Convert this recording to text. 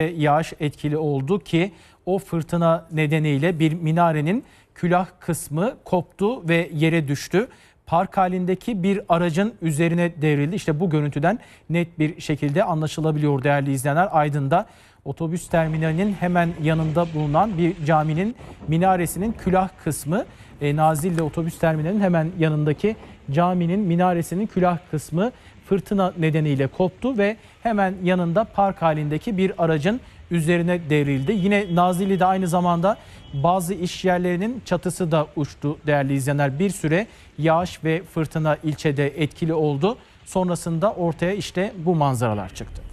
Yağış etkili oldu ki o fırtına nedeniyle bir minarenin külah kısmı koptu ve yere düştü. Park halindeki bir aracın üzerine devrildi. İşte bu görüntüden net bir şekilde anlaşılabiliyor değerli izleyenler. Aydın'da otobüs terminalinin hemen yanında bulunan bir caminin minaresinin külah kısmı, Nazilli otobüs terminalinin hemen yanındaki caminin minaresinin külah kısmı fırtına nedeniyle koptu ve hemen yanında park halindeki bir aracın üzerine devrildi. Yine Nazilli'de aynı zamanda bazı iş yerlerinin çatısı da uçtu değerli izleyenler. Bir süre yağış ve fırtına ilçede etkili oldu. Sonrasında ortaya işte bu manzaralar çıktı.